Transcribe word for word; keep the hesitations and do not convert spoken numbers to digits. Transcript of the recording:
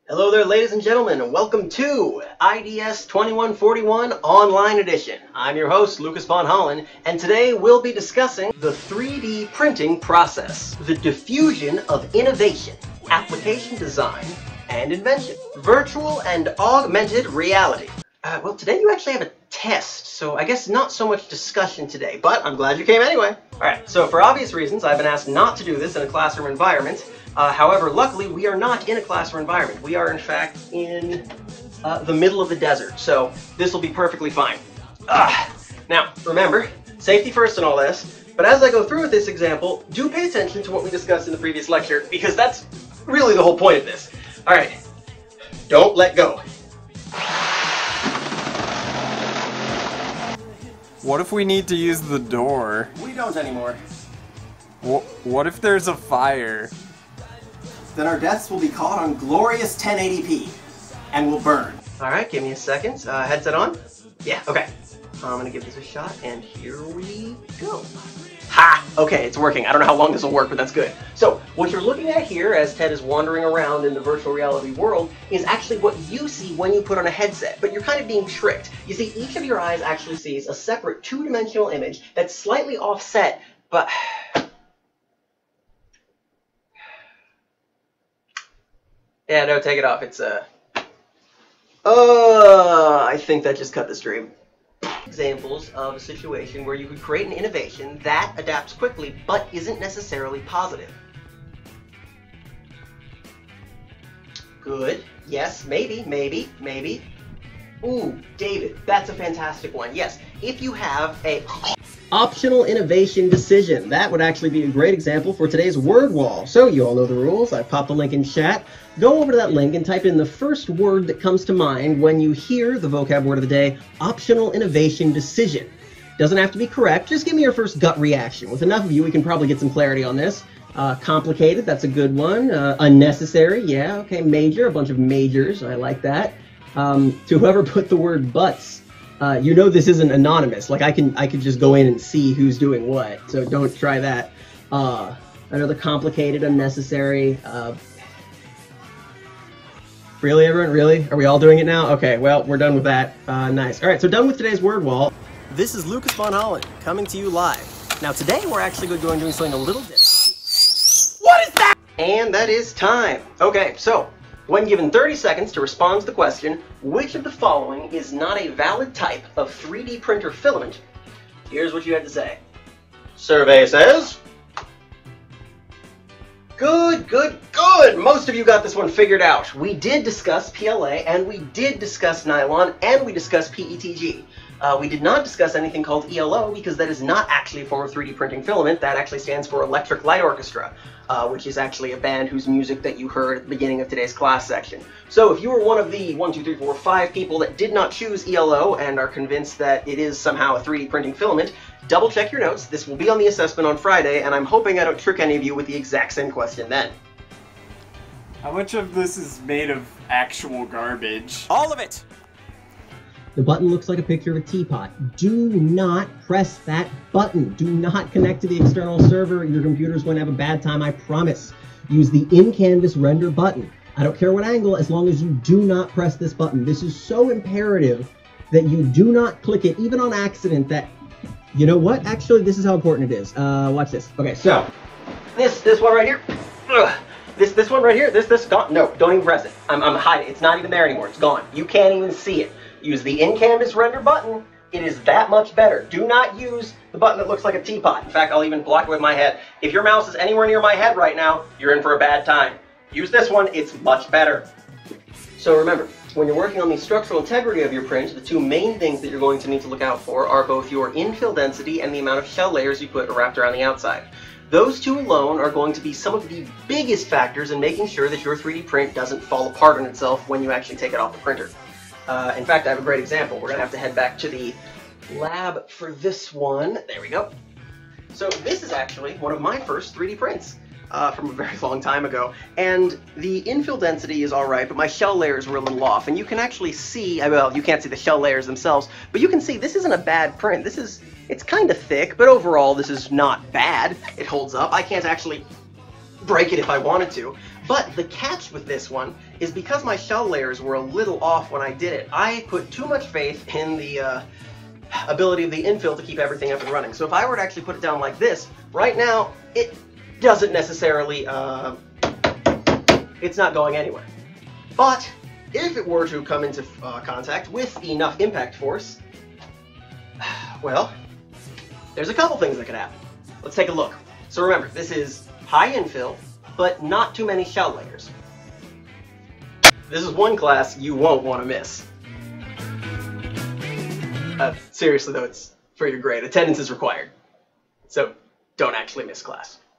Hello there, ladies and gentlemen, and welcome to I D S twenty-one forty-one Online Edition. I'm your host, Lucas von Hollen, and today we'll be discussing the three D printing process, the diffusion of innovation, application design, and invention, virtual and augmented reality. Uh, well, today you actually have a test, so I guess not so much discussion today, but I'm glad you came anyway. Alright, so for obvious reasons, I've been asked not to do this in a classroom environment. Uh, however, luckily, we are not in a classroom environment. We are, in fact, in uh, the middle of the desert, so this will be perfectly fine. Uh, now, remember, safety first and all this, but as I go through with this example, do pay attention to what we discussed in the previous lecture, because that's really the whole point of this. Alright, don't let go. What if we need to use the door? We don't anymore. Wh what if there's a fire? Then our deaths will be caught on glorious ten eighty p, and will burn. Alright, give me a second. Uh, headset on? Yeah, okay. I'm gonna give this a shot, and here we go. Ha! Okay, it's working. I don't know how long this will work, but that's good. So, what you're looking at here, as Ted is wandering around in the virtual reality world, is actually what you see when you put on a headset, but you're kind of being tricked. You see, each of your eyes actually sees a separate two-dimensional image that's slightly offset, but... Yeah, no, take it off. It's, uh... Uh, I think that just cut the stream. Examples of a situation where you could create an innovation that adapts quickly, but isn't necessarily positive. Good. Yes, maybe, maybe, maybe. Ooh, David, that's a fantastic one. Yes, if you have a... Optional innovation decision. That would actually be a great example for today's word wall. So you all know the rules. I've popped the link in chat. Go over to that link and type in the first word that comes to mind when you hear the vocab word of the day, optional innovation decision. Doesn't have to be correct. Just give me your first gut reaction. With enough of you, we can probably get some clarity on this. Uh, complicated, that's a good one. Uh, unnecessary, yeah, okay. Major, a bunch of majors. I like that. Um, to whoever put the word buts, Uh, you know this isn't anonymous. Like I can, I could just go in and see who's doing what. So don't try that. Uh, another complicated, unnecessary. Uh, really, everyone? Really? Are we all doing it now? Okay. Well, we're done with that. Uh, nice. All right. So done with today's word wall. This is Lucas von Hollen coming to you live. Now today we're actually going to be doing something a little different. What is that? And that is time. Okay. So. When given thirty seconds to respond to the question, which of the following is not a valid type of three D printer filament? Here's what you had to say. Survey says... Good, good, good! Most of you got this one figured out. We did discuss P L A, and we did discuss nylon, and we discussed P E T G. Uh, we did not discuss anything called E L O because that is not actually a form of three D printing filament. That actually stands for Electric Light Orchestra, uh, which is actually a band whose music that you heard at the beginning of today's class section. So if you were one of the one, two, three, four, five people that did not choose E L O and are convinced that it is somehow a three D printing filament, double check your notes. This will be on the assessment on Friday, and I'm hoping I don't trick any of you with the exact same question then. How much of this is made of actual garbage? All of it! The button looks like a picture of a teapot. Do not press that button. Do not connect to the external server. Your computer's going to have a bad time, I promise. Use the in-canvas render button. I don't care what angle, as long as you do not press this button. This is so imperative that you do not click it, even on accident, that... You know what? Actually, this is how important it is. Uh, watch this. Okay, so... This, this one right here. Ugh. This, this one right here. This, this, gone. No, don't even press it. I'm, I'm hiding. It's not even there anymore. It's gone. You can't even see it. Use the in-canvas render button. It is that much better. Do not use the button that looks like a teapot. In fact, I'll even block it with my head. If your mouse is anywhere near my head right now, you're in for a bad time. Use this one. It's much better. So remember, when you're working on the structural integrity of your print, the two main things that you're going to need to look out for are both your infill density and the amount of shell layers you put wrapped around the outside. Those two alone are going to be some of the biggest factors in making sure that your three D print doesn't fall apart on itself when you actually take it off the printer. Uh, in fact, I have a great example. We're going to have to head back to the lab for this one. There we go. So this is actually one of my first three D prints uh, from a very long time ago. And the infill density is all right, but my shell layers were a little off. And you can actually see, well, you can't see the shell layers themselves, but you can see this isn't a bad print. This is, it's kind of thick, but overall this is not bad. It holds up. I can't actually break it if I wanted to. But the catch with this one is because my shell layers were a little off when I did it. I put too much faith in the uh, ability of the infill to keep everything up and running. So if I were to actually put it down like this, right now, it doesn't necessarily, uh, it's not going anywhere. But if it were to come into uh, contact with enough impact force, well, there's a couple things that could happen. Let's take a look. So remember, this is high infill, but not too many shell layers. This is one class you won't want to miss. Uh, seriously though, it's for your grade. Attendance is required. So don't actually miss class.